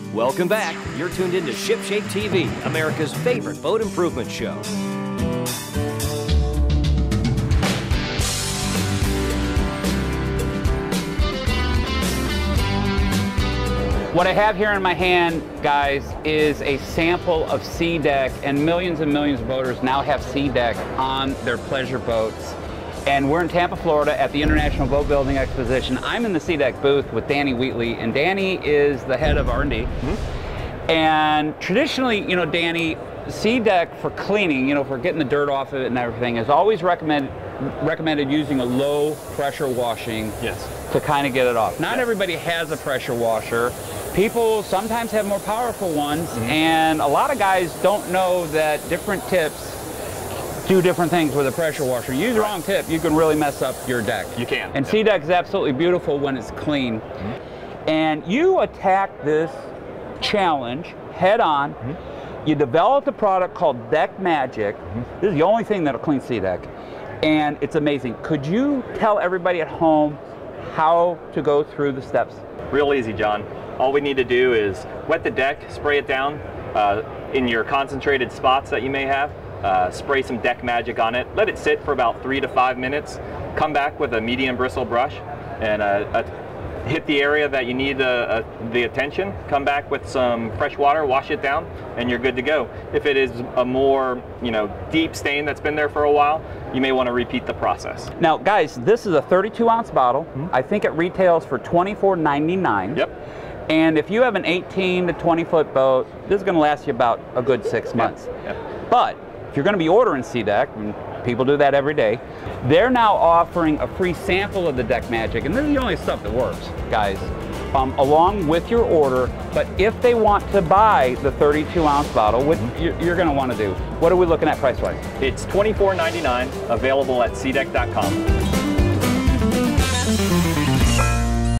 Welcome back. You're tuned into ShipShape TV, America's favorite boat improvement show. What I have here in my hand, guys, is a sample of SeaDek, and millions of boaters now have SeaDek on their pleasure boats. And we're in Tampa, Florida at the International Boat Building Exposition. I'm in the SeaDek booth with Danny Wheatley, and Danny is the head of R&D. And traditionally, you know, Danny, SeaDek for cleaning, you know, for getting the dirt off of it and everything, is always recommended using a low pressure washing to kind of get it off. Not everybody has a pressure washer. People sometimes have more powerful ones, and a lot of guys don't know that different tips do different things with a pressure washer. Use the wrong tip, you can really mess up your deck. You can. And SeaDek is absolutely beautiful when it's clean. And you attack this challenge head on. You developed a product called Dek Magic. This is the only thing that'll clean SeaDek, and it's amazing. Could you tell everybody at home how to go through the steps? Real easy, John. All we need to do is wet the deck, spray it down in your concentrated spots that you may have. Spray some Dek Magic on it. Let it sit for about 3 to 5 minutes. Come back with a medium bristle brush and hit the area that you need the attention. Come back with some fresh water, wash it down, and you're good to go. If it is a more, you know, deep stain that's been there for a while, you may want to repeat the process. Now, guys, this is a 32-ounce bottle. I think it retails for $24.99. Yep. And if you have an 18 to 20-foot boat, this is going to last you about a good 6 months. But if you're going to be ordering SeaDek, and people do that every day, they're now offering a free sample of the Dek Magic, and this is the only stuff that works, guys, along with your order. But if they want to buy the 32-ounce bottle, which you're going to want to do, what are we looking at price-wise? It's $24.99, available at SeaDek.com.